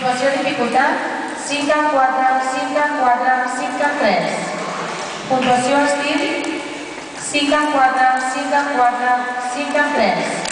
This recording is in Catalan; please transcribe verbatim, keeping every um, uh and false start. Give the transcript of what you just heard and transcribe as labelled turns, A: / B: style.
A: Puntuació dificultat cinc en quatre, cinc en quatre, cinc en tres. Puntuació estil cinc en quatre, cinc en quatre, cinc en tres.